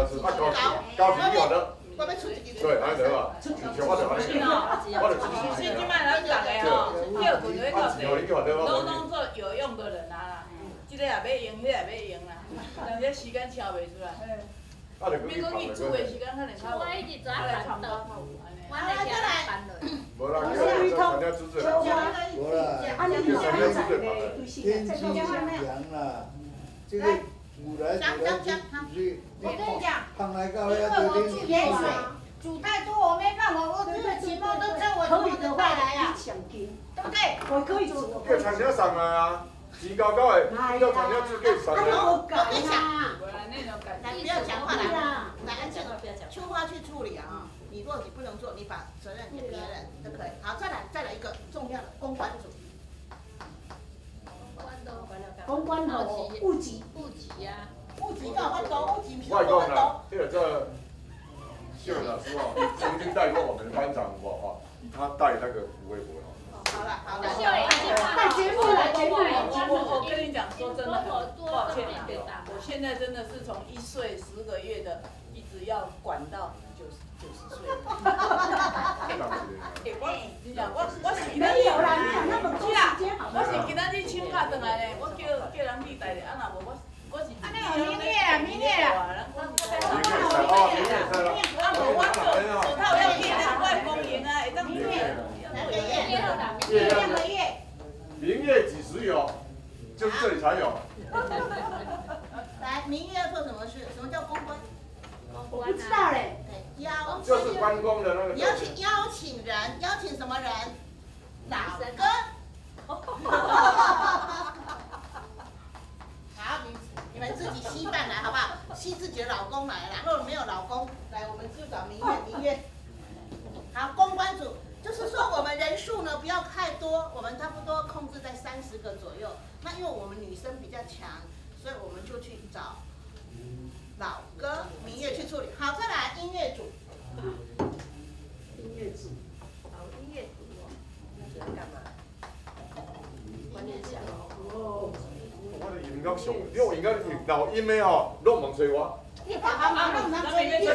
是啊高级有的。 我要出一个。 对，安得啊，像我就安尼，我就支持其实你。 今摆咱大家哦，跳滚就靠谁？ 拢拢做有用的人啊啦，这个也要用，那个也要用啦，但这时间敲袂出来。你讲伊煮的时间可能较无，来创造较有安尼。 我来叫来搬落。 无啦，叫人家支持。 无啦，天气凉啦，这个煮来就是我跟你讲， 放来到因为要我煮盐水煮太多，我没办法，我这个期末都叫我同学带来呀，对不对？ 我可以煮。 叫厂家送来啊，钱高高的，叫厂家自己送来。 我改啦。 来，不要讲话来，来安静，秋花去处理啊。你若你不能做，你把责任给别人都可以。好，再来一个重要的公关组。 公关吼，户籍呀， 户籍干嘛多？户籍不是我多讲啦，这秀老师哦，曾经带过我们的班长哦，他带那个吴微博哦。 好了， 带节目来，节目来。 我跟你讲，说真的，抱歉啊，我现在真的是从1岁10个月的，一直要管到90岁。你讲我是没有啦，没有那么多时间好。 我是今仔日请假转来呢，我叫人替代的，啊若无我是。 啊，那有明月啦。 啊无我手套要贴那个外公营啊，会当明月。 明月几时有？就是这里才有。 来，明月要做什么事？什么叫公关？ 我不知道嘞。 就是关公的那个。 你要去邀请人，邀请什么人？老哥。好，你们自己吸饭来好不好？吸自己的老公来啦。如果没有老公，来我们就找明月。好，公关组就是说我们人数呢不要太多，我们差不多控制在30个左右。那因为我们女生比较强，所以我们就去找老哥明月去处理。好，再来音乐组。 音乐组。 好，音乐组哦，这是干嘛？关键是哦。 我的音乐上，你有音乐老音的吼，拢问找我。 你把他们弄成这样，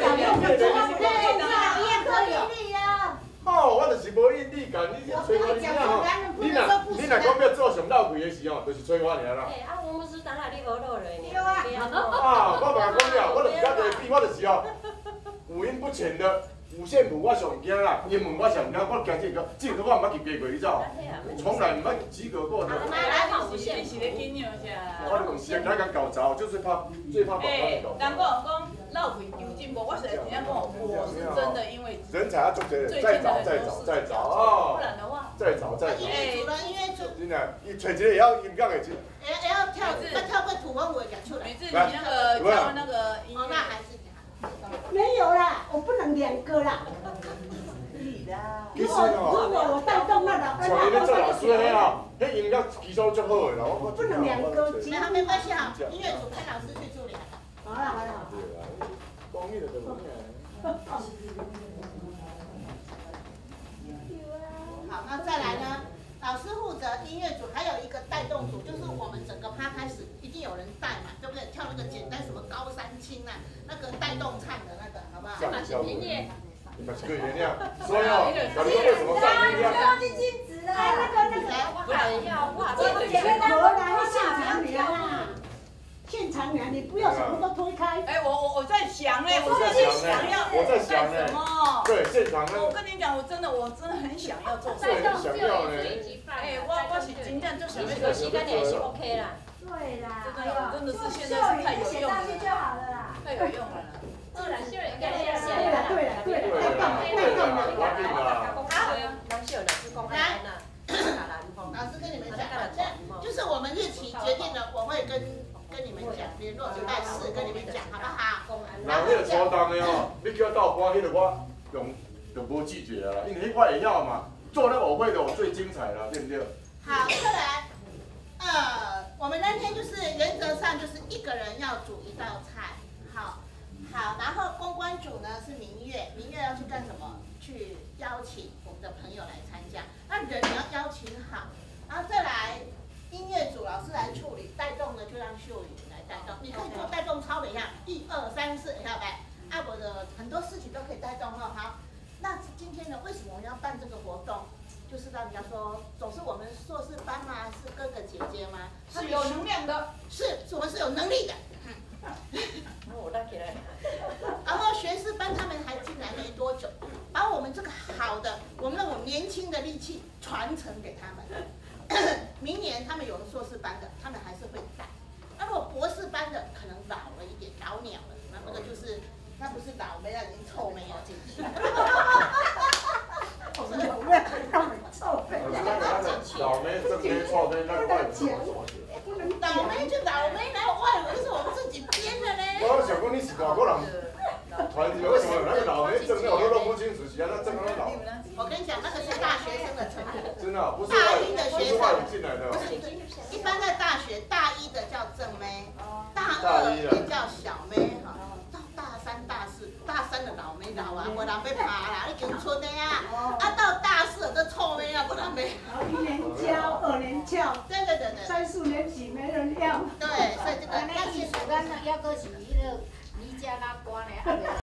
哦，我就是无印力感，你找我你啊吼，你若讲要做上闹贵的时候，就是找我尔啦。 哎，啊，我们是等下你学落来呢。 对啊。 啊，我嘛讲了，我就是较地比，我就是哦，五音不全的。五线谱我上惊啦，英文我上惊，我惊这个，这个我唔捌及格过，你知道？从来唔捌及格过的。 来考五线，你是咧紧张啥？ 我讲是来讲搞砸，就是怕最怕搞砸。 人讲绕开丢进步，我是人家跟我，我是真的因为人才要做这个，再找哦， 不然的话， 再找。 音乐组呢？音乐组。 真的，伊找一个会晓音乐的， 要跳过土风舞的出来。 每次你那个跳那个音乐， 那还是。 没有啦，我不能2个啦。如果我带动那老像你咧做老师迄哦，迄音乐基础足好的啦，我不能2个。 没关系哈，音乐组派老师去处理。 好了。 对啦，公益的对不对？ 好，那再来呢？老师负责音乐组，还有一个带动组，就是我们整个趴开始一定有人带嘛，对不对？跳那个简单什么高山青啊，那个带动唱的那个，好不好？ 明月。 你们是可以原谅，所以哦，小林为什么上音乐？ 禁止啊！ 不然要哇， 这个简单多啦，现场娘啦，现场娘，你不要什么都推开。 哎，我在想嘞，我在想要干什么？ 对，现场呢。 我跟你讲，我真的很想要做。 对，很想要呢。 哎，我是真正就想要做。 时间也是 OK 啦。 对啦， 真的是现在是太有用了，太有用了。 自然秀应该对了，太棒了。 老师跟你们讲，就是我们日期决定了，我会跟你们讲，联络礼拜4跟你们讲，好不好？ 然后迄个初档的哦，你叫到我，迄个我就无拒绝啦，因为迄我会晓嘛，做那个舞会的我最精彩了，对不对？ 好，再来，我们那天就是原则上就是1个人要煮1道菜，好，然后公关组呢是明月要去干什么？去邀请我们的朋友来参加，那人你要邀请好，然后再来音乐组老师来处理，带动呢就让秀宇来带动，你可以做带动操的一样，1、2、3、4，你看没？ 啊，我的很多事情都可以带动哈。好，那今天呢，为什么我们要办这个活动？就是让人家说，总是我们硕士班嘛，是哥哥姐姐嘛， 是有能量的， 是我们是有能力的。 我拉起来。 然后学士班他们还进来没多久，把我们这个好的，我们那种年轻的力气传承给他们。明年他们有了硕士班的，他们还是会带。那如果博士班的可能老了一点，老鸟了，那个就是，那不是老妹，那已经臭妹了进去。 我们有没有他们臭妹？ 老妹、正妹、臭妹，那外语怎么说？ 老妹就老妹，哪有外文？是我们自己编的呢。 我想讲你是外国人，团体为什么那个老妹、正妹我都弄不清楚，是啊，那正妹老。 我跟你讲，那个是大学生的成绩。 真的，不是大一的学生进来的。 不是，一般在大学，大一的叫正妹，大二也叫小妹哈。到大三、大四，大三的老妹老啊，无人要爬啦，你经春的呀。啊，到大四的臭妹啊，无人要。 1年教，2年教， 对 ，3、4年级没人要。 对，所以这个。 咱那艺术，咱那抑阁是迄个李家拉歌呢。